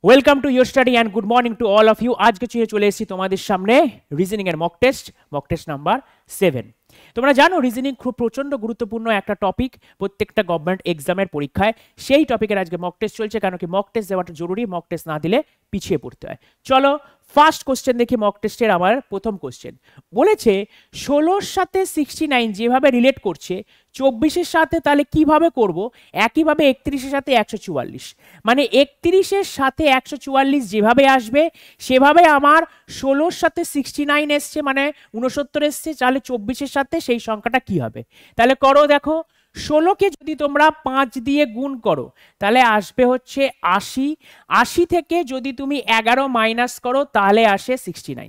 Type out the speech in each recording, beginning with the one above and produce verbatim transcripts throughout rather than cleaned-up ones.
Welcome to your study and good morning to all of you. আজকে চলে এসেছি তোমাদের সামনে রিজনিং এর mock test mock test number seven. তোমরা জানো রিজনিং খুব প্রচণ্ড গুরুত্বপূর্ণ একটা টপিক প্রত্যেকটা গভর্নমেন্ট এক্সামের পরীক্ষায়। সেই টপিকের আজকে মক টেস্ট চলছে, কারণ কি মক টেস্ট দেওয়াটা জরুরি, মক টেস্ট না দিলে পিছিয়ে পড়তে হয়। চলো ফার্স্ট কোশ্চেন দেখি মক টেস্টের। আমার প্রথম কোশ্চেন বলেছে ষোলোর সাথে সিক্সটি নাইন যেভাবে রিলেট করছে চব্বিশের সাথে, তাহলে কিভাবে করব? একইভাবে একত্রিশের সাথে একশো চুয়াল্লিশ, মানে একত্রিশের সাথে একশো চুয়াল্লিশ যেভাবে আসবে সেভাবে আমার ষোলোর সাথে সিক্সটি নাইন এসছে, মানে উনসত্তর এসছে, তাহলে চব্বিশের সাথে সেই সংখ্যাটা কি হবে? তাহলে করো, দেখো ষোলোকে যদি তোমরা পাঁচ দিয়ে গুণ করো তাহলে আসবে হচ্ছে আশি। আশি থেকে যদি তুমি এগারো মাইনাস করো তাহলে আসে সিক্সটি নাইন।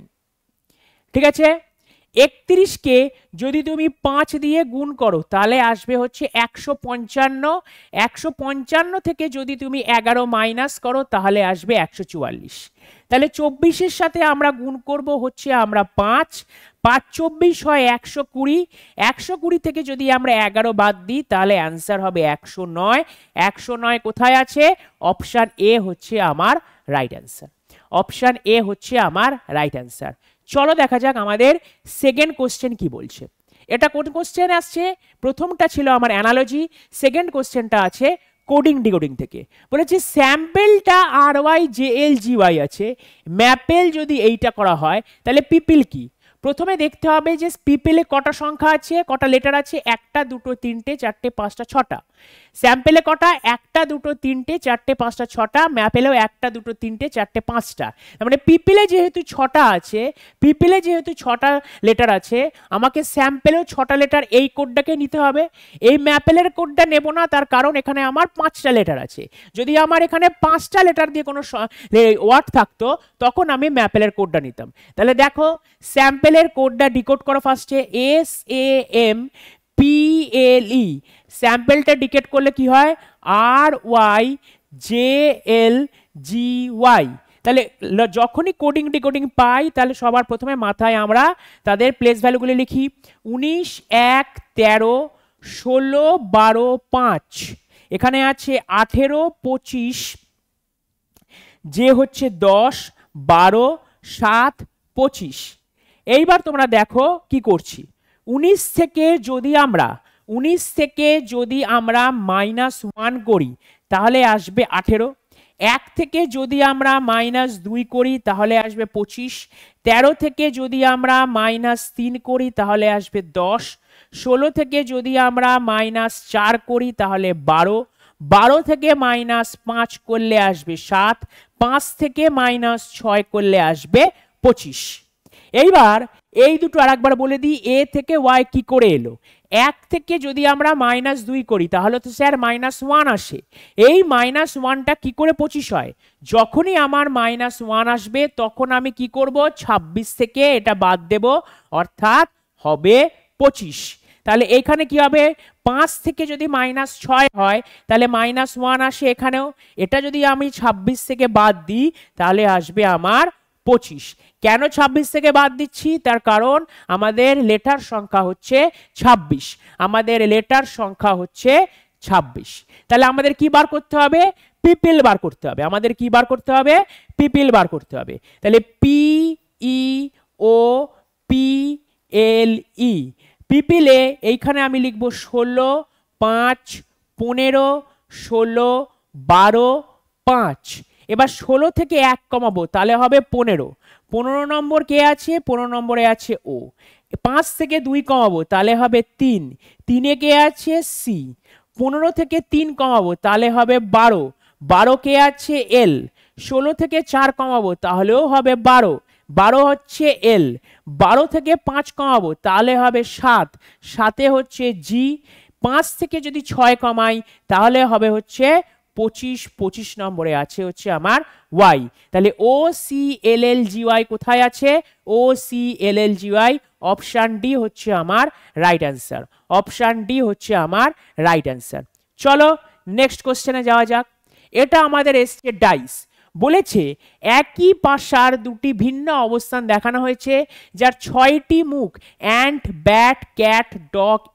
ঠিক আছে। একত্রিশকে যদি তুমি পাঁচ দিয়ে গুণ করো তাহলে আসবে হচ্ছে একশো পঞ্চান্ন। একশো পঞ্চান্ন থেকে যদি তুমি এগারো মাইনাস করো তাহলে আসবে একশো চুয়াল্লিশ। তাহলে চব্বিশের সাথে আমরা গুণ করব হচ্ছে আমরা পাঁচ। পাঁচ চব্বিশ হয় একশো কুড়ি। একশো কুড়ি থেকে যদি আমরা এগারো বাদ দিই তাহলে অ্যান্সার হবে একশো নয়। একশো নয় কোথায় আছে? অপশান এ হচ্ছে আমার রাইট অ্যান্সার। অপশান এ হচ্ছে আমার রাইট অ্যান্সার। চলো দেখা যাক আমাদের সেকেন্ড কোশ্চেন কি বলছে। এটা কোন কোশ্চেন আসছে? প্রথমটা ছিল আমার অ্যানালজি, সেকেন্ড কোশ্চেনটা আছে কোডিং ডিকোডিং থেকে। বলেছে স্যাম্পেলটা R Y J L G Y আছে, ম্যাপেল যদি এইটা করা হয় তাহলে পিপিল কি? প্রথমে দেখতে হবে যে পিপিলে কটা সংখ্যা আছে, কটা লেটার আছে। একটা, দুটো, তিনটে, চারটে, পাঁচটা, ছটা। স্যাম্পেলে কটা? একটা, দুটো, তিনটে, চারটে, পাঁচটা, ছটা। ম্যাপেলেও একটা, দুটো, তিনটে, চারটে, পাঁচটা। মানে পিপিলে যেহেতু ছটা আছে, পিপিলে যেহেতু ছটা লেটার আছে, আমাকে স্যাম্পেলেও ছটা লেটার এই কোডটাকে নিতে হবে। এই ম্যাপেলের কোডটা নেব না, তার কারণ এখানে আমার পাঁচটা লেটার আছে। যদি আমার এখানে পাঁচটা লেটার দিয়ে কোনো ওয়ার্ড থাকতো তখন আমি ম্যাপেলের কোডটা নিতাম। তাহলে দেখো স্যাম্পেলের কোডটা ডিকোড করো ফার্স্টে। S A M P L E, স্যাম্পেলটা ডিকোড করলে কি হয়? R Y J L G Y. তাহলে যখনই কোডিং ডিকোডিং পাই তাহলে সবার প্রথমে মাথায় আমরা তাদের প্লেস ভ্যালুগুলি লিখি। উনিশ, এক, তেরো, ষোলো, বারো, পাঁচ। এখানে আছে আঠেরো, পঁচিশ, যে হচ্ছে দশ, বারো, সাত, পঁচিশ। এইবার তোমরা দেখো কি করছি। উনিশ থেকে যদি আমরা উনিশ থেকে যদি আমরা মাইনাস ওয়ান করি তাহলে আসবে আঠেরো। এক থেকে যদি আমরা মাইনাস দুই করি তাহলে আসবে পঁচিশ। তেরো থেকে যদি আমরা মাইনাস তিন করি তাহলে আসবে দশ। ষোলো থেকে যদি আমরা মাইনাস চার করি তাহলে বারো। বারো থেকে মাইনাস পাঁচ করলে আসবে সাত। পাঁচ থেকে মাইনাস ছয় করলে আসবে পঁচিশ। এইবার এই দুটো আর একবার বলে দিই, এ থেকে ওয়াই কি করে এলো। এক থেকে যদি আমরা মাইনাস দুই করি তাহলে তো স্যার মাইনাস ওয়ান আসে। এই মাইনাস ওয়ানটা কি করে পঁচিশ হয়? যখনই আমার মাইনাস ওয়ান আসবে তখন আমি কি করব? ছাব্বিশ থেকে এটা বাদ দেব, অর্থাৎ হবে পঁচিশ। তাহলে এখানে কি হবে? পাঁচ থেকে যদি মাইনাস ছয় হয় তাহলে মাইনাস ওয়ান আসে এখানেও। এটা যদি আমি ছাব্বিশ থেকে বাদ দিই তাহলে আসবে আমার পঁচিশ। কেন ছাব্বিশ থেকে বাদ দিচ্ছি? তার কারণ আমাদের লেটার সংখ্যা হচ্ছে ছাব্বিশ। আমাদের লেটার সংখ্যা হচ্ছে ছাব্বিশ। তাহলে আমাদের কি বার করতে হবে? পিপিল বার করতে হবে। আমাদের কি বার করতে হবে? পিপিল বার করতে হবে। তাহলে P E O P L ই। পিপিলে এইখানে আমি লিখব ষোলো, পাঁচ, পনেরো, ষোলো, বারো, পাঁচ। এবার ষোলো থেকে এক কমাবো তাহলে হবে পনেরো। পনেরো নম্বর কে আছে? পনেরো নম্বরে আছে ও। পাঁচ থেকে দুই কমাবো তাহলে হবে তিন। তিনে কে আছে? সি। পনেরো থেকে তিন কমাবো তাহলে হবে বারো। বারো কে আছে? এল। ষোলো থেকে চার কমাবো তাহলেও হবে বারো। বারো হচ্ছে এল। বারো থেকে পাঁচ কমাবো তাহলে হবে সাত। সাতে হচ্ছে জি। পাঁচ থেকে যদি ছয় কমাই তাহলে হবে হচ্ছে পঁচিশ। পঁচিশ নম্বরে আছে হচ্ছে আমার ওয়াই। তাহলে ও C L L G Y কোথায় আছে? O C L L G Y. Option D হচ্ছে আমার রাইট অ্যান্সার। অপশান ডি হচ্ছে আমার রাইট অ্যান্সার। চলো নেক্সট কোশ্চেনে যাওয়া যাক। এটা আমাদের এসছে ডাইস। বলেছে একই পাশার দুটি ভিন্ন অবস্থান দেখানো হয়েছে যার ছয়টি মুখ ant, bat, cat, dog, egg,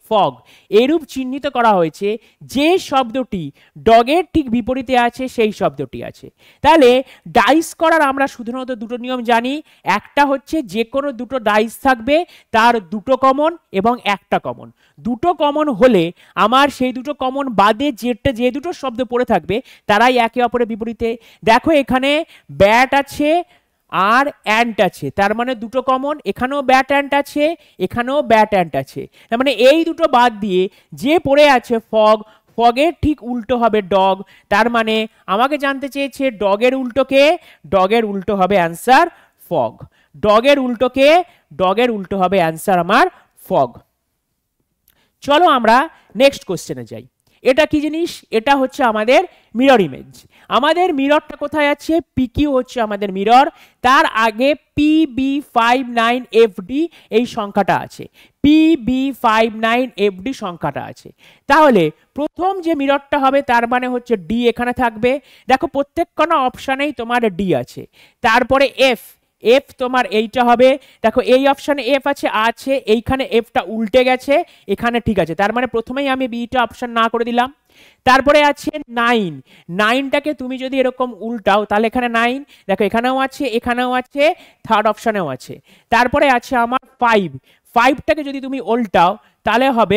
fog এরূপ চিহ্নিত করা হয়েছে যে শব্দটি ডগের ঠিক বিপরীতে আছে সেই শব্দটি আছে। তাহলে ডাইস করার আমরা শুধুমাত্র দুটো নিয়ম জানি, একটা হচ্ছে যে কোনো দুটো ডাইস থাকবে তার দুটো কমন এবং একটা কমন। দুটো কমন হলে আমার সেই দুটো কমন বাদে যেটা যে দুটো শব্দ পড়ে থাকবে তারাই একে অপরের বিপরীতে। দেখো এখানে ব্যাট আছে আর অ্যান্ট আছে, তার মানে দুটো কমন, এখানেও ব্যাট অ্যান্ট আছে, এখানেও ব্যাট অ্যান্ট আছে, তার মানে এই দুটো বাদ দিয়ে যে পড়ে আছে ফগ, ফগের ঠিক উল্টো হবে ডগ। তার মানে আমাকে জানতে চেয়েছে ডগের উল্টোকে, ডগের উল্টো হবে অ্যান্সার ফগ। ডগের উল্টোকে, ডগের উল্টো হবে অ্যান্সার আমার ফগ। চলো আমরা নেক্সট কোশ্চেনে যাই। এটা কি জিনিস? এটা হচ্ছে আমাদের মিরর ইমেজ। আমাদের মিররটা কোথায় আছে? পিকিউ হচ্ছে আমাদের মিরর, তার আগে P B five nine F D এই সংখ্যাটা আছে, P B five nine F D সংখ্যাটা আছে। তাহলে প্রথম যে মিররটা হবে তার মানে হচ্ছে ডি এখানে থাকবে। দেখো প্রত্যেক কোনো অপশানেই তোমার ডি আছে। তারপরে এফ, এফ তোমার এইটা হবে, দেখো এই অপশানে এফ আছে আছে এইখানে এফটা উল্টে গেছে, এখানে ঠিক আছে, তার মানে প্রথমেই আমি বিটা অপশান না করে দিলাম। তারপরে আছে নাইন, নাইনটাকে তুমি যদি এরকম উল্টাও তাহলে এখানে নাইন, দেখো এখানেও আছে এখানেও আছে থার্ড অপশানেও আছে। তারপরে আছে আমার ফাইভ, ফাইভটাকে যদি তুমি উল্টাও তাহলে হবে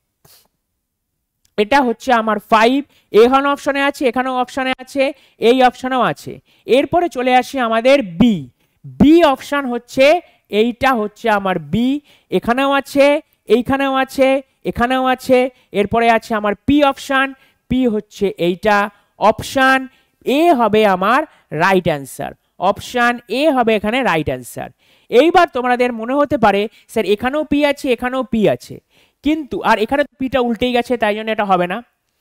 এটা হচ্ছে আমার ফাইভ, এখানে অপশানে আছে এখানেও অপশানে আছে এই অপশানেও আছে। এরপরে চলে আসি আমাদের বি, বি অপশান হচ্ছে এইটা হচ্ছে আমার বি, এখানেও আছে এইখানেও আছে এখানেও আছে। এরপরে আছে আমার পি অপশান, পি হচ্ছে এইটা, অপশান এ হবে আমার রাইট অ্যান্সার, অপশান এ হবে এখানে রাইট অ্যান্সার। এইবার তোমাদের মনে হতে পারে স্যার এখানেও পি আছে এখানেও পি আছে, কিন্তু আর এখানে পিটা উল্টেই গেছে তাই জন্য এটা হবে না।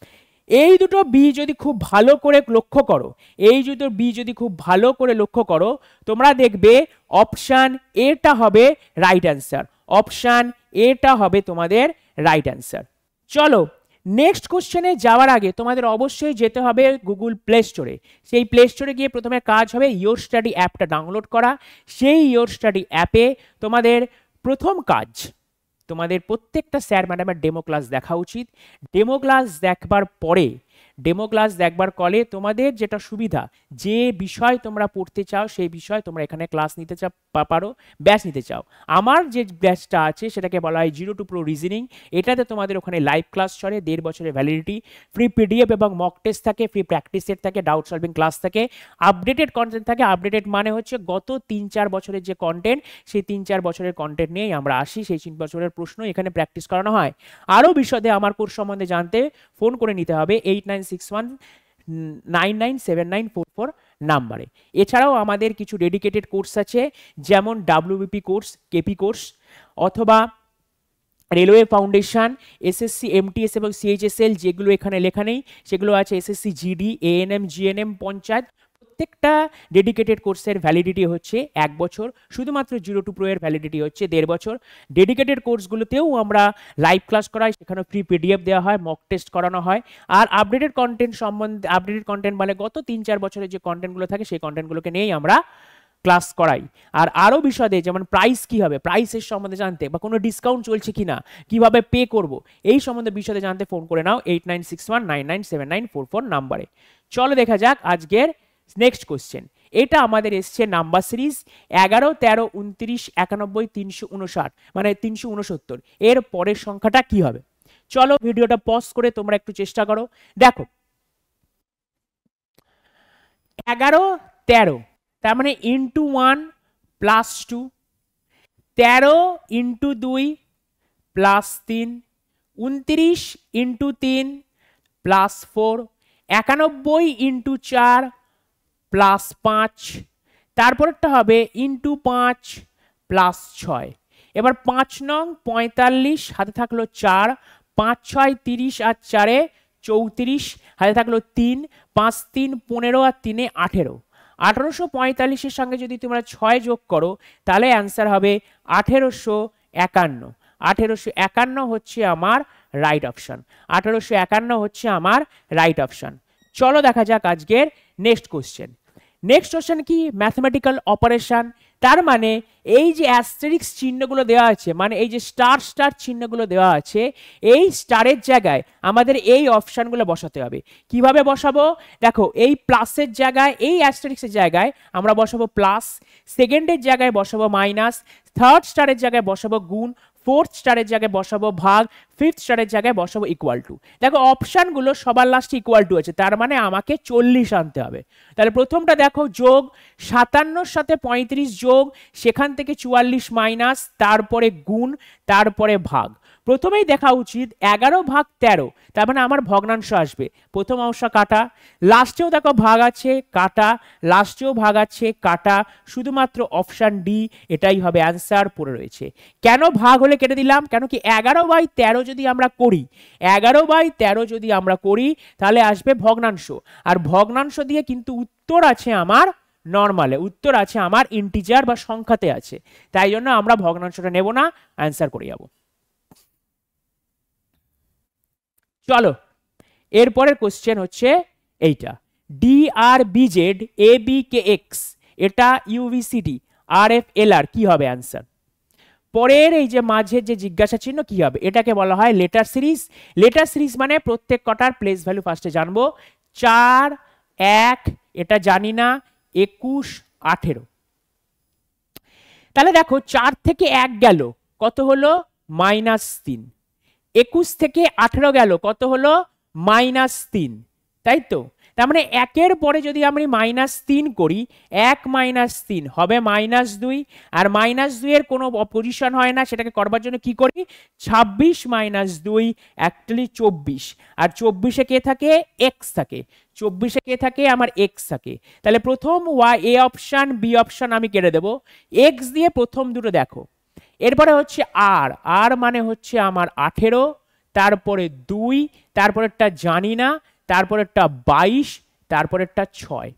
এই দুটো বি যদি খুব ভালো করে লক্ষ্য করো, এই দুটো বি যদি খুব ভালো করে লক্ষ্য করো তোমরা দেখবে অপশান এটা হবে রাইট অ্যান্সার, অপশান এটা হবে তোমাদের রাইট অ্যান্সার। চলো নেক্সট কোশ্চেনে যাওয়ার আগে তোমাদের অবশ্যই যেতে হবে গুগল প্লে স্টোরে। সেই প্লে স্টোরে গিয়ে প্রথমে কাজ হবে ইয়োর স্টাডি অ্যাপটা ডাউনলোড করা। সেই ইয়োর স্টাডি অ্যাপে তোমাদের প্রথম কাজ তোমাদের প্রত্যেকটা স্যার ম্যাডামের ডেমো ক্লাস দেখা উচিত। ডেমো ক্লাস দেখবার পরে, ডেমো ক্লাস দেখবার কলে তোমাদের যেটা সুবিধা, যে বিষয় তোমরা পড়তে চাও সেই বিষয় তোমরা এখানে ক্লাস নিতে চাও পারো, ব্যাচ নিতে চাও। আমার যে ব্যাচটা আছে সেটাকে বলা হয় জিরো টু প্রো রিজনিং। এটাতে তোমাদের ওখানে লাইভ ক্লাস চলে, দেড় বছরের ভ্যালিডিটি, ফ্রি পিডিএফ এবং মক টেস্ট থাকে, ফ্রি প্র্যাকটিস সেট থাকে, ডাউট সলভিং ক্লাস থাকে, আপডেটেড কন্টেন্ট থাকে। আপডেটেড মানে হচ্ছে গত তিন চার বছরের যে কন্টেন্ট, সেই তিন চার বছরের কন্টেন্ট নিয়েই আমরা আসি, সেই তিন বছরের প্রশ্ন এখানে প্র্যাকটিস করানো হয়। আরও বিশদে আমার কোর্স সম্বন্ধে জানতে ফোন করে নিতে হবে eight nine six one nine nine seven nine four four নাম্বারে। এছাড়াও আমাদের কিছু ডেডিকেটেড কোর্স আছে, যেমন ডাব্লিউবিপি কোর্স, কেপি কোর্স, অথবা রেলওয়ে ফাউন্ডেশন, এসএসসি, এমটিএস এবং সিএইচএসএল, যেগুলো এখানে লেখা নেই সেগুলো আছে SSC GD, ANM, GNM, panchayat. প্রত্যেকটা ডেডিকেটেড কোর্সের ভ্যালিডিটি হচ্ছে এক বছর, শুধুমাত্র জিরো টু প্রো এর ভ্যালিডিটি হচ্ছে দেড় বছর। ডেডিকেটেড কোর্সগুলোতেও আমরা লাইভ ক্লাস করাই, সেখানে ফ্রি পিডিএফ দেওয়া হয়, মক টেস্ট করানো হয়। আর আপডেটেড কন্টেন্ট সম্বন্ধে, আপডেটেড কন্টেন্ট মানে গত তিন চার বছরের যে কন্টেন্টগুলো থাকে সেই কন্টেন্টগুলোকে নিয়েই আমরা ক্লাস করাই। আর আরও বিশদে যেমন প্রাইস কী হবে, প্রাইসের সম্বন্ধে জানতে বা কোনো ডিসকাউন্ট চলছে কি না, কীভাবে পে করব, এই সম্বন্ধে বিশদে জানতে ফোন করে নাও eight nine six one nine nine seven nine four four নাম্বারে। চলো দেখা যাক আজকের নেক্সট কোশ্চেন। এটা আমাদের এসছে নাম্বার সিরিজ এগারো, তেরো, উনত্রিশ, একানব্বই, তিনশো উনষাট মানে তিনশো উনসত্তর, এর পরের সংখ্যাটা কি হবে? চলো ভিডিওটা পজ করে তোমরা একটু চেষ্টা করো। দেখো এগারো, তেরো, তার মানে ইন্টু ওয়ান প্লাস টু, তেরো ইন্টু দুই প্লাস তিন, উনত্রিশ ইন্টু তিন প্লাস ফোর, একানব্বই ইন্টু চার প্লাস পাঁচ, তারপরেরটা হবে ইন্টু পাঁচ প্লাস ছয়। এবার পাঁচ নং পঁয়তাল্লিশ, হাতে থাকলো চার, পাঁচ ছয় তিরিশ আর চারে চৌত্রিশ, হাতে থাকলো তিন, পাঁচ তিন পনেরো আর তিনে আঠেরো। আঠেরোশো পঁয়তাল্লিশের সঙ্গে যদি তোমরা ছয় যোগ করো তাহলে অ্যান্সার হবে আঠেরোশো একান্ন। আঠেরোশো একান্ন হচ্ছে আমার রাইট অপশান, আঠেরোশো একান্ন হচ্ছে আমার রাইট অপশান। চলো দেখা যাক আজকের নেক্সট কোশ্চেন। নেক্সট কোশ্চেন কি, ম্যাথমেটিক্যাল অপারেশন। তার মানে এই যে অ্যাস্টেরিক্স চিহ্নগুলো দেওয়া আছে, মানে এই যে স্টার স্টার চিহ্নগুলো দেওয়া আছে, এই স্টারের জায়গায় আমাদের এই অপশানগুলো বসাতে হবে। কিভাবে বসাবো, দেখো এই প্লাসের জায়গায়, এই অ্যাস্টেরিক্সের জায়গায় আমরা বসাবো প্লাস, সেকেন্ডের জায়গায় বসাবো মাইনাস, থার্ড স্টারের জায়গায় বসাবো গুণ, ফোর্থ স্টারের জায়গায় বসাবো ভাগ, ফিফথ স্টারের জায়গায় বসাবো ইকুয়াল টু। দেখো অপশানগুলো সবার লাস্টে ইকুয়াল টু আছে, তার মানে আমাকে চল্লিশ আনতে হবে। তাহলে প্রথমটা দেখো যোগ, সাতান্নর সাথে পঁয়ত্রিশ যোগ, সেখান থেকে চুয়াল্লিশ মাইনাস, তারপরে গুণ, তারপরে ভাগ। প্রথমেই দেখা উচিত এগারো ভাগ তেরো, তার মানে আমার ভগ্নাংশ আসবে। প্রথম অংশ কাটা, লাস্টেও দেখো ভাগ আছে কাটা, লাস্টেও ভাগ আছে কাটা, শুধুমাত্র অপশান ডি এটাই হবে অ্যান্সার পড়ে রয়েছে। কেন ভাগ হলে কেটে দিলাম, কেন কি এগারো বাই তেরো যদি আমরা করি, এগারো বাই তেরো যদি আমরা করি তাহলে আসবে ভগ্নাংশ, আর ভগ্নাংশ দিয়ে কিন্তু উত্তর আছে আমার নর্মালে, উত্তর আছে আমার ইন্টিজার বা সংখ্যাতে আছে, তাই জন্য আমরা ভগ্নাংশটা নেব না, অ্যান্সার করে যাব। চলো এরপরের কোশ্চেন হচ্ছে এইটা, D R B Z A B K X, এটা ইউভিসিডি আর এফ এল আর, কি হবে অ্যান্সার? পরের এই যে মাঝের যে জিজ্ঞাসা চিহ্ন কি হবে, এটাকে বলা হয় লেটার সিরিজ। লেটার সিরিজ মানে প্রত্যেক কটার প্লেস ভ্যালু ফার্স্টে জানবো। চার, এক, এটা জানি না, একুশ, আঠেরো। তাহলে দেখো চার থেকে এক গেল, কত হলো? মাইনাস তিন। একুশ থেকে আঠেরো গেল, কত হলো? মাইনাস তিন, তাই তো? তার মানে একের পরে যদি আমি মাইনাস তিন করি, এক মাইনাস তিন হবে মাইনাস দুই, আর মাইনাস দুইয়ের কোনো পজিশন হয় না, সেটাকে করবার জন্য কি করি? ছাব্বিশ মাইনাস দুই অ্যাকচুয়ালি চব্বিশ, আর চব্বিশে কে থাকে? এক্স থাকে। চব্বিশে কে থাকে? আমার এক্স থাকে। তাহলে প্রথম Y A option B option আমি কেটে দেবো, এক্স দিয়ে প্রথম দুটো দেখো। এরপরে হচ্ছে আর, আর মানে হচ্ছে আমার আঠেরো, তারপরে দুই, তারপরেরটা জানি না, তারপরেরটা বাইশ, তারপরেরটা ছয়।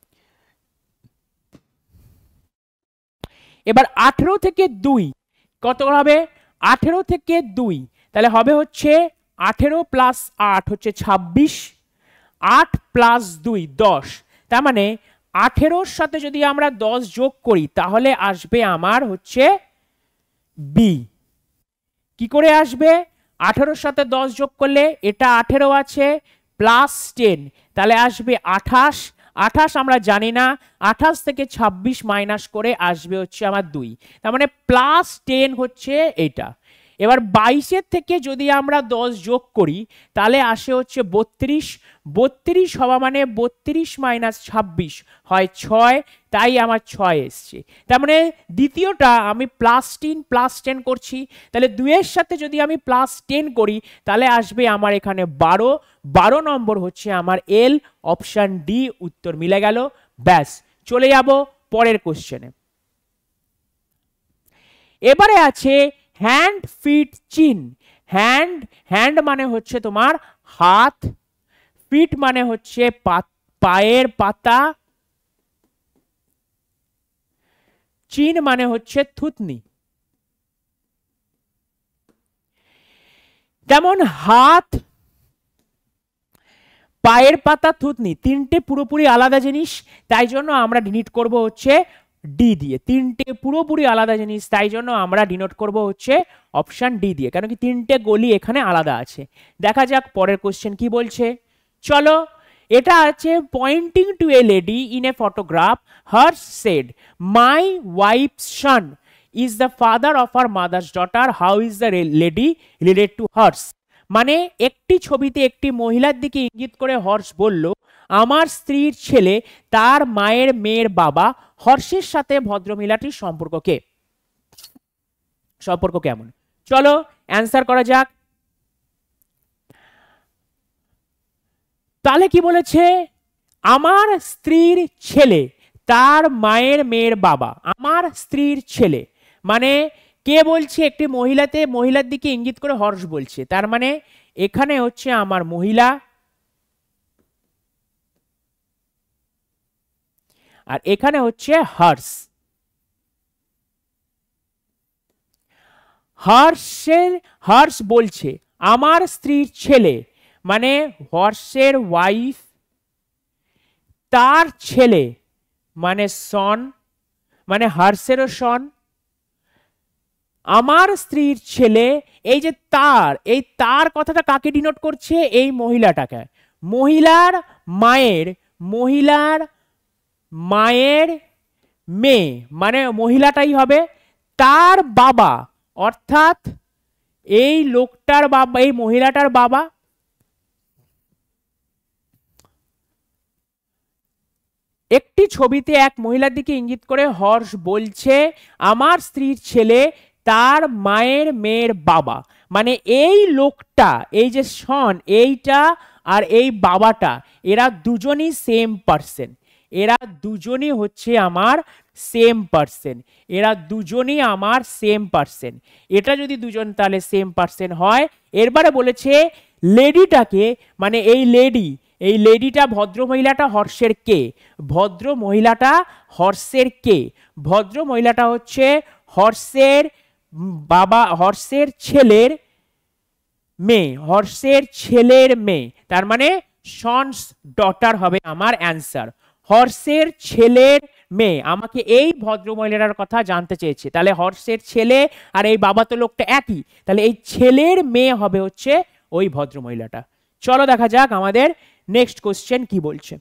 এবার আঠেরো থেকে দুই কত হবে? আঠেরো থেকে দুই তাহলে হবে হচ্ছে আঠেরো প্লাস আট হচ্ছে ছাব্বিশ, আট প্লাস দুই দশ। তার মানে আঠেরোর সাথে যদি আমরা দশ যোগ করি তাহলে আসবে আমার হচ্ছে বি। কি করে আসবে? আঠেরোর সাথে দশ যোগ করলে এটা আঠেরো আছে প্লাস টেন, তাহলে আসবে আঠাশ। আঠাশ আমরা জানি না, আঠাশ থেকে ছাব্বিশ মাইনাস করে আসবে হচ্ছে আমার দুই, তার মানে প্লাস টেন হচ্ছে এটা। এবার বাইশের থেকে যদি আমরা দশ যোগ করি তাহলে আসে হচ্ছে বত্রিশ, বত্রিশ হওয়া মানে বত্রিশ মাইনাস ছাব্বিশ হয় ছয়, তাই আমার ছয় এসছে। তার মানে দ্বিতীয়টা আমি প্লাস টেন প্লাস টেন করছি, তাহলে দুইয়ের সাথে যদি আমি প্লাস টেন করি তাহলে আসবে আমার এখানে বারো, বারো নম্বর হচ্ছে আমার এল, অপশান ডি উত্তর মিলে গেল। ব্যাস, চলে যাব পরের কোশ্চেনে। এবারে আছে hand feet chin. Hand, hand মানে হচ্ছে তোমার হাত, ফিট মানে হচ্ছে পায়ের পাতা, চিন মানে হচ্ছে থুতনি। যেমন হাত, পায়ের পাতা, থুতনি, তিনটে পুরোপুরি আলাদা জিনিস, তাই জন্য আমরা ডিনোট করব হচ্ছে ডি দিয়ে। তিনটে পুরোপুরি আলাদা জিনিস, তাই জন্য আমরা ডিনোট করব হচ্ছে অপশন ডি দিয়ে, কারণ কি তিনটে গলি এখানে আলাদা আছে। দেখা যাক পরের কোশ্চেন কি বলছে। চলো, এটা আছে pointing to a lady in a photograph, her said my wife's son is the father of her mother's daughter, how is the lady related to hers. মানে একটি ছবিতে একটি মহিলার দিকে ইঙ্গিত করে হর্ষ বলল, আমার স্ত্রীর ছেলে তার মায়ের মেয়ের বাবা, হর্ষের সাথে ভদ্রমহিলাটির সম্পর্ক কে সম্পর্ক কেমন? চলো অ্যান্সার করা যাক। তাহলে কি বলেছে? আমার স্ত্রীর ছেলে তার মায়ের মেয়ের বাবা, আমার স্ত্রীর ছেলে মানে কে বলছে? একটি মহিলাতে, মহিলার দিকে ইঙ্গিত করে হর্ষ বলছে, তার মানে এখানে হচ্ছে আমার মহিলা, আর এখানে হচ্ছে হর্ষ। হর্ষের, হর্ষ বলছে আমার স্ত্রীর ছেলে, মানে হর্ষের ওয়াইফ তার ছেলে মানে সন, মানে হর্ষেরও সন। আমার স্ত্রীর ছেলে, এই যে তার, এই তার কথাটা কাকে ডিনোট করছে? এই মহিলাটাকে। মহিলার মায়ের, মহিলার মায়ের মেয়ে, মানে মহিলাটাই হবে। তার বাবা, অর্থাৎ এই লোকটার বাবা, এই মহিলাটার বাবা। একটি ছবিতে এক মহিলার দিকে ইঙ্গিত করে হর্ষ বলছে আমার স্ত্রীর ছেলে তার মায়ের মেয়ের বাবা। মানে এই লোকটা, এই যে শন, এইটা আর এই বাবাটা, এরা দুজনই সেম পার্সন। এরা দুজনই হচ্ছে আমার সেম পার্সন। এরা দুজনই আমার সেম পার্সন। এটা যদি দুজন তাহলে সেম পার্সন হয়। এরবারে বলেছে লেডিটাকে, মানে এই লেডি, এই লেডিটা ভদ্র মহিলাটা হর্ষের কে? ভদ্র মহিলাটা হর্ষের কে? ভদ্র মহিলাটা হচ্ছে হর্ষের বাবা, হর্ষের ছেলের মেয়ে, হর্ষের ছেলের মেয়ে। তার মানে সনস ডটার হবে আমার অ্যান্সার। হর্ষের ছেলের মেয়ে। আমাকে এই ভদ্র মহিলাটার কথা জানতে চেয়েছে, তাহলে হর্ষের ছেলে আর এই বাবা তো লোকটা একই, তাহলে এই ছেলের মেয়ে হবে হচ্ছে ওই ভদ্র মহিলাটা। চলো দেখা যাক আমাদের নেক্সট কোশ্চেন কি বলছে।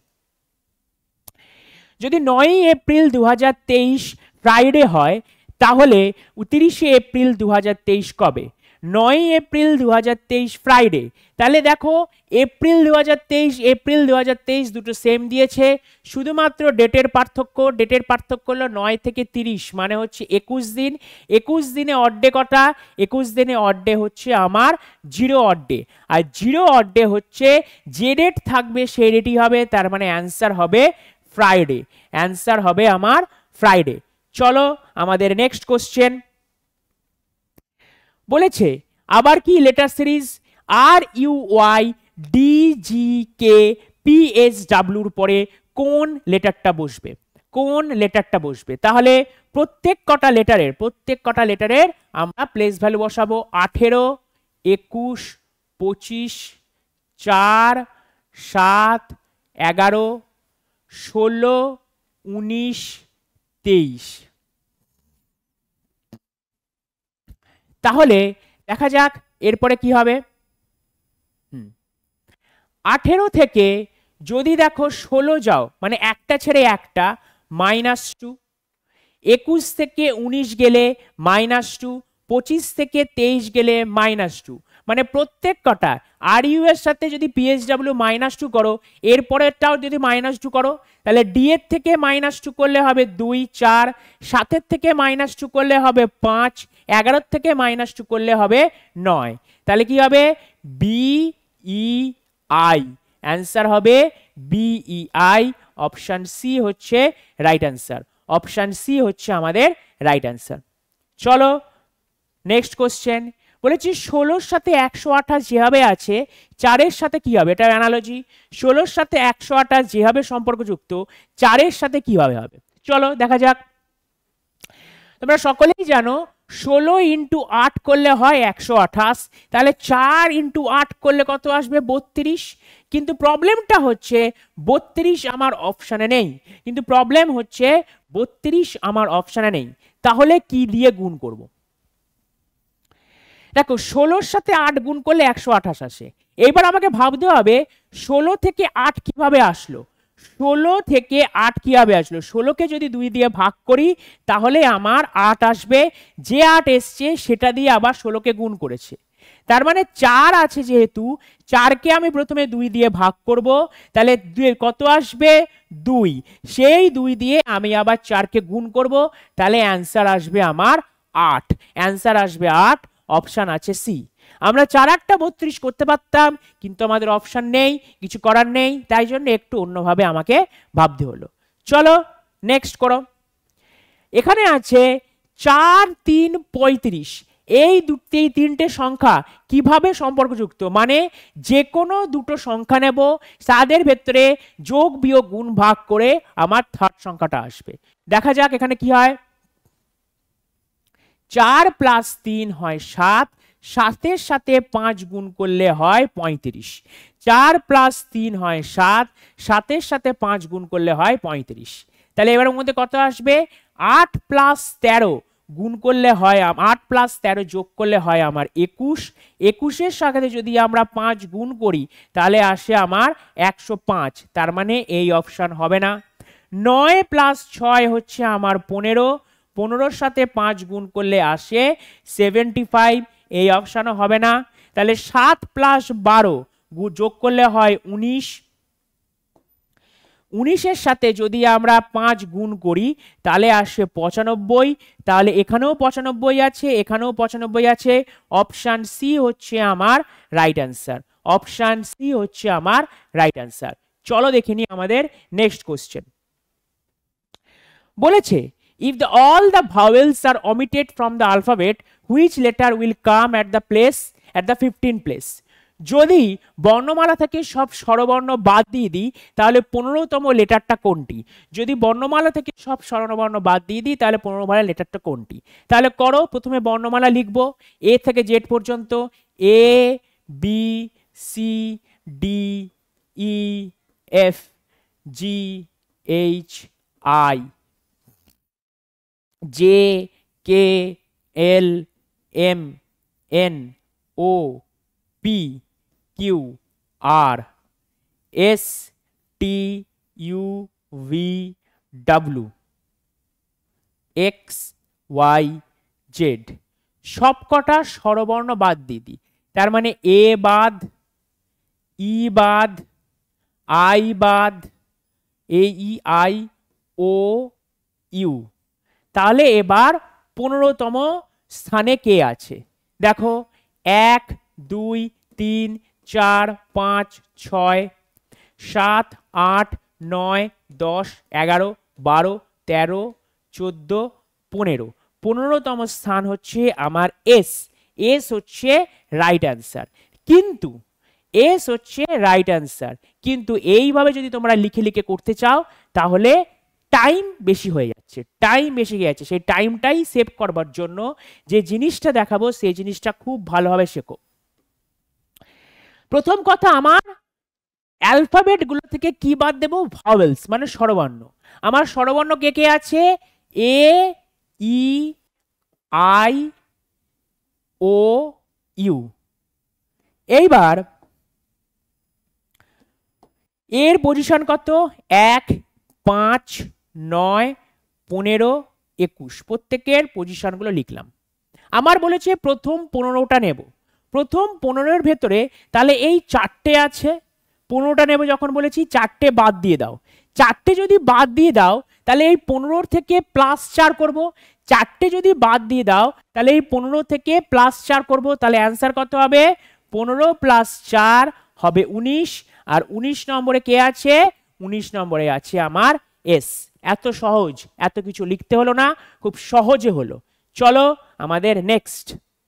যদি নয়ই এপ্রিল দু হাজার তেইশ ফ্রাইডে হয় তাহলে উনত্রিশে এপ্রিল দু হাজার তেইশ কবে? নয়ই এপ্রিল দু হাজার তেইশ ফ্রাইডে। তাহলে দেখো এপ্রিল দু হাজার তেইশ, এপ্রিল দু হাজার তেইশ দুটো সেম দিয়েছে, শুধুমাত্র ডেটের পার্থক্য। ডেটের পার্থক্য হলো নয় থেকে তিরিশ, মানে হচ্ছে একুশ দিন। একুশ দিনে অড ডে কটা? একুশ দিনে অড ডে হচ্ছে আমার জিরো অড ডে। আর জিরো অড ডে হচ্ছে যে ডেট থাকবে সেই ডেটই হবে, তার মানে অ্যান্সার হবে ফ্রাইডে। অ্যান্সার হবে আমার ফ্রাইডে। চলো আমাদের নেক্সট কোশ্চেন। বলেছে আবার কি letter series R U Y D G K P S ডাব্লিউর পরে কোন লেটারটা বসবে? কোন লেটারটা বসবে? তাহলে প্রত্যেক কটা লেটারের, প্রত্যেক কটা লেটারের আমরা প্লেস ভ্যালু বসাবো। আঠেরো, একুশ, পঁচিশ, চার, সাত, এগারো, ষোলো, উনিশ, তেইশ। তাহলে দেখা যাক এরপরে কি হবে। আঠেরো থেকে যদি দেখো ষোলো যাও, মানে একটা ছেড়ে একটা, মাইনাস টু। একুশ থেকে উনিশ গেলে মাইনাস টু। পঁচিশ থেকে তেইশ গেলে মাইনাস টু। মানে প্রত্যেক কটা আর ইউ এর সাথে যদি পিএসডাব্লিউ মাইনাস টু করো, এরপরেরটাও যদি মাইনাস টু করো, তাহলে ডি এর থেকে মাইনাস টু করলে হবে দুই, চার। সাতের থেকে মাইনাস টু করলে হবে পাঁচ। এগারোর থেকে মাইনাস টু করলে হবে নয়। তাহলে কি হবে? B E I. অ্যান্সার হবে বিই আই। অপশন সি হচ্ছে রাইট অ্যান্সার। অপশন সি হচ্ছে আমাদের রাইট অ্যান্সার। চলো নেক্সট কোশ্চেন। বলেছি ষোলোর সাথে একশো আঠাশ যেভাবে আছে, চারের সাথে কি হবে? এটা অ্যানালজি। ষোলোর সাথে একশো আঠাশ যেভাবে সম্পর্কযুক্ত, চারের সাথে কিভাবে হবে? চলো দেখা যাক। তোমরা সকলেই জানো ষোলো ইন্টু আট করলে হয় একশো আঠাশ, তাহলে চার ইন্টু আট করলে কত আসবে? বত্রিশ। কিন্তু প্রবলেমটা হচ্ছে বত্রিশ আমার অপশানে নেই। কিন্তু প্রবলেম হচ্ছে বত্রিশ আমার অপশানে নেই। তাহলে কি দিয়ে গুণ করব? দেখো ষোলোর সাথে আট গুণ করলে একশো আঠাশ আসে। এবার আমাকে ভাবতে হবে ষোলো থেকে আট কিভাবে আসলো। ষোলো থেকে আট কিভাবে আসলো? ষোলোকে যদি দুই দিয়ে ভাগ করি তাহলে আমার আট আসবে। যে আট এসছে সেটা দিয়ে আবার ষোলোকে গুণ করেছে। তার মানে চার আছে যেহেতু, চারকে আমি প্রথমে দুই দিয়ে ভাগ করব, তাহলে কত আসবে? দুই। সেই দুই দিয়ে আমি আবার চারকে গুণ করব, তাহলে অ্যান্সার আসবে আমার আট। অ্যান্সার আসবে আট। অপশান আছে সি। আমরা চার আটটা বত্রিশ করতে পারতাম, কিন্তু আমাদের অপশান নেই, কিছু করার নেই, তাই জন্য একটু অন্যভাবে আমাকে ভাবতে হলো। চলো নেক্সট করো। এখানে আছে চার, তিন, পঁয়ত্রিশ। এই দুটি তিনটে সংখ্যা কিভাবে সম্পর্কযুক্ত? মানে যে কোনো দুটো সংখ্যা নেব, তাদের ভেতরে যোগ বিয়োগ গুণ ভাগ করে আমার থার্ড সংখ্যাটা আসবে। দেখা যাক এখানে কি হয়। চার প্লাস তিন হয় সাত, সাতের সাথে পাঁচ গুণ করলে হয় পঁয়ত্রিশ। চার প্লাস তিন হয় সাত, সাতের সাথে পাঁচ গুণ করলে হয় পঁয়ত্রিশ। তাহলে এবার মধ্যে কত আসবে, আট প্লাস তেরো গুণ করলে হয়, আট প্লাস তেরো যোগ করলে হয় আমার একুশ, একুশের সাথে যদি আমরা পাঁচ গুণ করি তাহলে আসে আমার একশো পাঁচ, তার মানে এই অপশান হবে না। নয় প্লাস ছয় হচ্ছে আমার পনেরো, পনেরোর সাথে পাঁচ গুণ করলে আসে সেভেন্টি ফাইভ, এই অপশানও হবে না। তাহলে সাত প্লাস বারো যোগ করলে হয় উনিশ, উনিশের সাথে যদি আমরা পাঁচ গুণ করি তাহলে আসে পঁচানব্বই, তাহলে এখানেও পঁচানব্বই আছে, এখানেও পঁচানব্বই আছে, অপশান সি হচ্ছে আমার রাইট অ্যান্সার, অপশান সি হচ্ছে আমার রাইট অ্যান্সার। চলো দেখে নিই আমাদের নেক্সট কোশ্চেন। বলেছে if the all the vowels are omitted from the alphabet which letter will come at the place at the fifteenth place, যদি বর্ণমালা থেকে সব স্বরবর্ণ বাদ দিয়ে দিই তাহলে পনেরোতম লেটারটা কোনটি, যদি বর্ণমালা থেকে সব স্বরবর্ণ বাদ দিয়ে দিই তাহলে পনেরোতম লেটারটা কোনটি। তাহলে করো, প্রথমে বর্ণমালা লিখবো এ থেকে জেড পর্যন্ত, A B C D E F G H I J K L M N O P Q R S T U V W X Y Z, সবকটা স্বরবর্ণ বাদ দিয়ে দিই, তার মানে এ বাদ, ই বাদ, আই বাদ, এ ই আই ও ইউ, তাহলে এবার পনেরোতম স্থানে কে আছে, দেখো এক দুই তিন চার পাঁচ ছয় সাত আট নয় দশ এগারো বারো তেরো চোদ্দো পনেরো, পনেরোতম স্থান হচ্ছে আমার এস, এস হচ্ছে রাইট অ্যান্সার। কিন্তু এস হচ্ছে রাইট অ্যান্সার, কিন্তু এইভাবে যদি তোমরা লিখে লিখে করতে চাও তাহলে টাইম বেশি হয়ে যাচ্ছে, টাইম বেশি হয়ে যাচ্ছে, সেই টাইমটাই সেভ করবার জন্য যে জিনিসটা দেখাবো সেই জিনিসটা খুব ভালোভাবে শেখো। প্রথম কথা, আমার অ্যালফাবেট গুলো থেকে কি বাদ দেবো, ভাওয়েলস মানে স্বরবর্ণ। আমার স্বরবর্ণ কে কে আছে, এ ই আই ও ইউ। এইবার এর পজিশন কত, এক পাঁচ নয় পনেরো একুশ, প্রত্যেকের পজিশনগুলো লিখলাম। আমার বলেছে প্রথম পনেরোটা নেব, প্রথম পনেরোর ভেতরে তাহলে এই চারটে আছে, পনেরোটা নেব যখন বলেছি চারটে বাদ দিয়ে দাও, চারটে যদি বাদ দিয়ে দাও তাহলে এই পনেরোর থেকে প্লাস চার করব, চারটে যদি বাদ দিয়ে দাও তাহলে এই পনেরো থেকে প্লাস চার করব, তাহলে অ্যান্সার কত হবে, পনেরো প্লাস চার হবে উনিশ, আর উনিশ নম্বরে কে আছে, উনিশ নম্বরে আছে আমার এস। এত সহজ, এত কিছু লিখতে হলো না, খুব সহজে হলো। চলো আমাদের নেক্সট।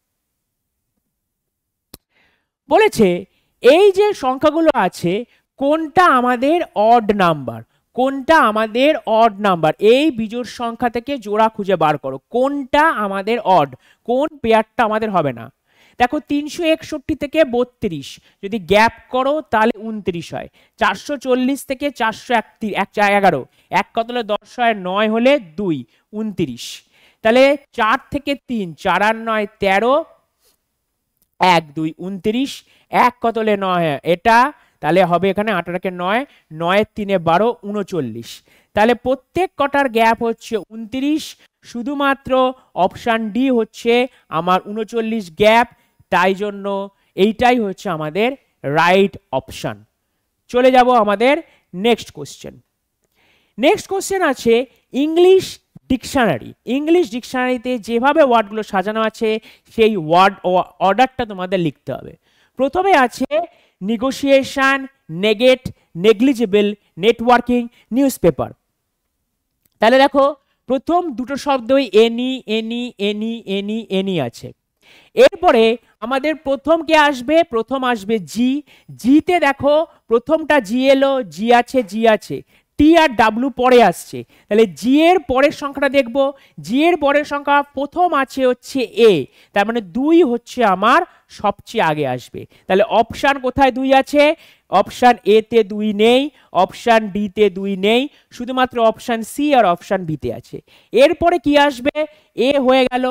বলেছে এই যে সংখ্যাগুলো আছে কোনটা আমাদের অড নাম্বার, কোনটা আমাদের অড নাম্বার, এই বিজোড় সংখ্যা থেকে জোড়া খুঁজে বার করো কোনটা আমাদের অড, কোন পেয়ারটা আমাদের হবে না। দেখো তিনশো একষট্টি থেকে বত্রিশ যদি গ্যাপ করো তাহলে উনত্রিশ হয়, চারশো চল্লিশ থেকে চারশো একত্রিশ এক এগারো, এক কত হলে দশ হয়, নয় হলে দুই উনত্রিশ, তাহলে চার থেকে তিন, চার আর নয় তেরো, এক দুই উনত্রিশ, এক কত হলে নয় এটা, তাহলে হবে এখানে আঠারোকে নয়, নয়ের তিনে বারো উনচল্লিশ, তাহলে প্রত্যেক কটার গ্যাপ হচ্ছে উনত্রিশ, শুধুমাত্র অপশান ডি হচ্ছে আমার উনচল্লিশ গ্যাপ, তাই জন্য এইটাই হচ্ছে আমাদের রাইট অপশান। চলে যাব আমাদের নেক্সট কোশ্চেন। নেক্সট কোশ্চেন আছে ইংলিশ ডিকশনারি। ইংলিশ ডিকশনারিতে যেভাবে ওয়ার্ডগুলো সাজানো আছে সেই ওয়ার্ড অর্ডারটা তোমাদের লিখতে হবে। প্রথমে আছে negotiation, negate, negligible, networking, newspaper. তাহলে দেখো প্রথম দুটো শব্দই N E N E N E N E N E আছে। এরপরে আমাদের প্রথম কে আসবে, প্রথম আসবে জি, জিতে দেখো প্রথমটা জি এলো, জি আছে জি আছে, টি আর ডাব্লু পরে আসছে, তাহলে জি এর পরের সংখ্যাটা দেখব। জি এর পরের সংখ্যা প্রথম আছে হচ্ছে এ, তার মানে দুই হচ্ছে আমার সবচেয়ে আগে আসবে। তাহলে অপশান কোথায় দুই আছে? অপশান এ তে দুই নেই, অপশান ডি তে দুই নেই, শুধুমাত্র অপশান সি আর অপশান বি তে আছে। এরপরে কি আসবে? এ হয়ে গেল,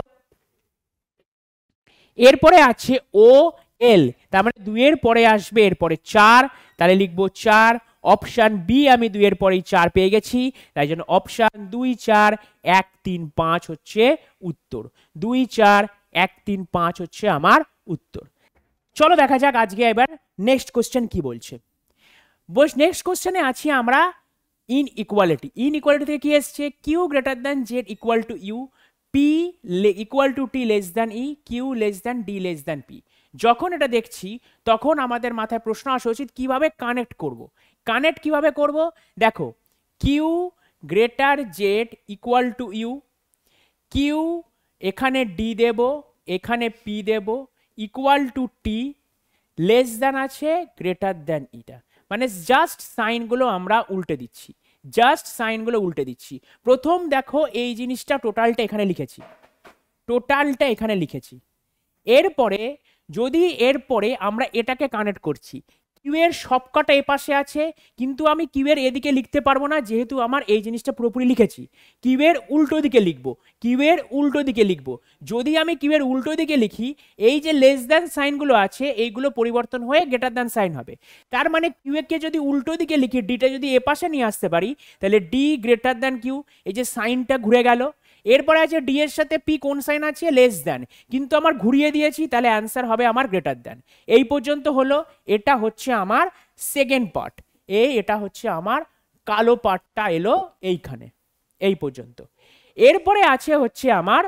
এরপরে আছে ও এল, তার মানে দুইয়ের পরে আসবে এরপরে চার, তাহলে লিখবো চার। অপশান বি আমি দুইয়ের পরেই চার পেয়ে গেছি, তাই জন্য অপশান দুই চার এক তিন পাঁচ হচ্ছে উত্তর। দুই চার এক তিন পাঁচ হচ্ছে আমার উত্তর। চলো দেখা যাক আজকে এবার নেক্সট কোশ্চেন কি বলছে। বস নেক্সট কোশ্চেনে আছি আমরা ইন ইকুয়ালিটি। ইন ইকুয়ালিটি থেকে কি এসছে? Q greater than Z equal to U, P equal to T less than E, Q less than D less than P. যখন এটা দেখছি তখন আমাদের মাথায় প্রশ্ন আসা উচিত কিভাবে কানেক্ট করব। কানেক্ট কিভাবে করব? দেখো, Q greater Z equal to U, Q এখানে ডি দেব, এখানে পি দেব, equal to T, less than আছে গ্রেটার দ্যান ইটা, মানে জাস্ট সাইনগুলো আমরা উল্টে দিচ্ছি, জাস্ট সাইনগুলো উল্টে দিচ্ছি। প্রথম দেখো এই জিনিসটা টোটালটা এখানে লিখেছি, টোটালটা এখানে লিখেছি। এরপরে যদি এরপরে আমরা এটাকে কানেক্ট করছি, কিউ এর সবকটা এ পাশে আছে, কিন্তু আমি কিউ এর এদিকে লিখতে পারবো না, যেহেতু আমার এই জিনিসটা পুরোপুরি লিখেছি। কিউ এর উল্টো দিকে লিখবো, কিউ এর উল্টো দিকে লিখবো। যদি আমি কিউ এর উল্টো দিকে লিখি, এই যে লেস দ্যান সাইনগুলো আছে এইগুলো পরিবর্তন হয়ে গ্রেটার দ্যান সাইন হবে। তার মানে কিউ একে যদি উল্টো দিকে লিখি, ডিটা যদি এ পাশে নিয়ে আসতে পারি, তাহলে ডি গ্রেটার দ্যান কিউ, এই যে সাইনটা ঘুরে গেল। এরপরে আছে ডি এর সাথে পি কোন সাইন আছে? লেস দ্যান, কিন্তু আমার ঘুরিয়ে দিয়েছি, তাহলে অ্যান্সার হবে আমার গ্রেটার দ্যান। এই পর্যন্ত হলো, এটা হচ্ছে আমার সেকেন্ড পার্ট। এই এটা হচ্ছে আমার কালো পার্টটা এলো এইখানে, এই পর্যন্ত। এরপরে আছে হচ্ছে আমার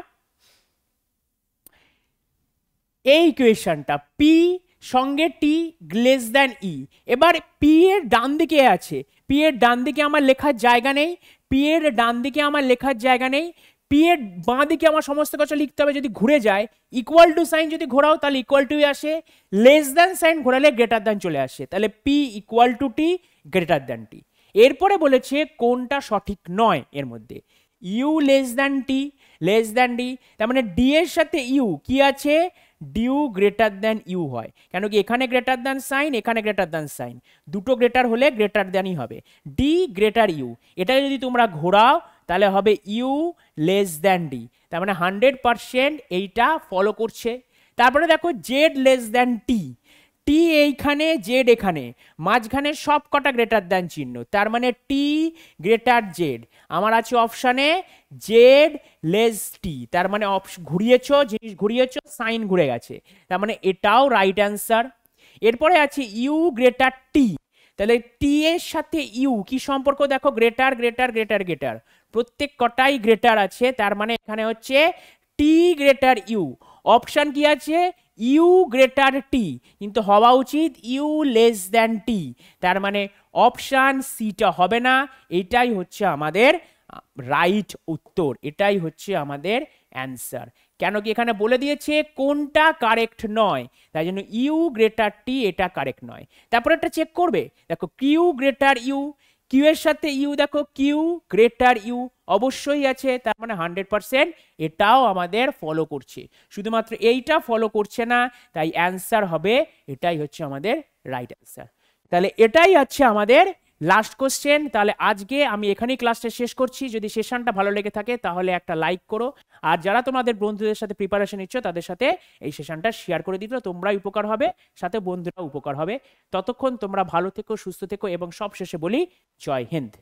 এই ইকুয়েশনটা, পি সঙ্গে টি লেস দ্যান ই। এবার পি এর ডান দিকে আছে, পি এর ডান দিকে আমার লেখার জায়গা নেই, পি এর ডান দিকে আমার লেখার জায়গা নেই, পি এর বাঁ দিকে আমার সমস্ত কিছু লিখতে হবে। যদি ঘুরে যায়, ইকুয়াল টু সাইন যদি ঘোরাও তাহলে ইকুয়াল টু আসে, লেস দ্যান সাইন ঘোরালে গ্রেটার দ্যান চলে আসে, তাহলে P equal to T greater than T. এরপরে বলেছে কোনটা সঠিক নয় এর মধ্যে, U less than T less than D, তার মানে ডি এর সাথে ইউ কি আছে? ডিউ গ্রেটার দ্যান ইউ হয়, কেন কি এখানে গ্রেটার দ্যান সাইন, এখানে গ্রেটার দ্যান সাইন, দুটো গ্রেটার হলে গ্রেটার দ্যানই হবে। ডি গ্রেটার ইউ, এটা যদি তোমরা ঘোরাও তাহলে হবে ইউ লেস দ্যান ডি, তার মানে হান্ড্রেড পারসেন্ট এইটা ফলো করছে। তারপরে দেখো Z less than T, T এইখানে জেড এখানে, মাঝখানে সব কটা গ্রেটার দ্যান চিহ্ন, তার মানে টি গ্রেটার জেড। আমার আছে অপশানে জেড লেস টি, তার মানে ঘুরিয়েছ, জিনিস ঘুরিয়েছ, সাইন ঘুরে গেছে, তার মানে এটাও রাইট অ্যান্সার। এরপরে আছে ইউ গ্রেটার টি, তাহলে টি এর সাথে ইউ কি সম্পর্ক দেখো? গ্রেটার গ্রেটার গ্রেটার গ্রেটার, প্রত্যেক কটাই গ্রেটার আছে, তার মানে এখানে হচ্ছে টি গ্রেটার ইউ। অপশান কি আছে? ইউ গ্রেটার টি, কিন্তু হওয়া উচিত ইউ লেস দ্যান টি, তার মানে অপশান সিটা হবে না। এটাই হচ্ছে আমাদের রাইট উত্তর, এটাই হচ্ছে আমাদের অ্যান্সার। কেন কি এখানে বলে দিয়েছে কোনটা কারেক্ট নয়, তাই জন্য ইউ গ্রেটার টি এটা কারেক্ট নয়। তারপরে একটা চেক করবে, দেখো কিউ গ্রেটার ইউ, কিউ এর সাথে ইউ দেখো, কিউ গ্রেটার ইউ অবশ্যই আছে, তার মানে হান্ড্রেড পারসেন্ট এটাও আমাদের ফলো করছে, শুধুমাত্র এইটা ফলো করছে না, তাই অ্যান্সার হবে, এটাই হচ্ছে আমাদের রাইট অ্যান্সার। তাহলে এটাই আছে আমাদের লাস্ট কোশ্চেন। তাহলে আজকে আমি এখানেই ক্লাসটা শেষ করছি। যদি সেশনটা ভালো লেগে থাকে তাহলে একটা লাইক করো, আর যারা তোমাদের বন্ধুদের সাথে প্রিপারেশন নিচ্ছ তাদের সাথে এই সেশনটা শেয়ার করে দিতে, তোমরাই উপকার হবে, সাথে বন্ধুরা উপকার হবে। ততক্ষণ তোমরা ভালো থেকো, সুস্থ থেকো, এবং সবশেষে বলি জয় হিন্দ।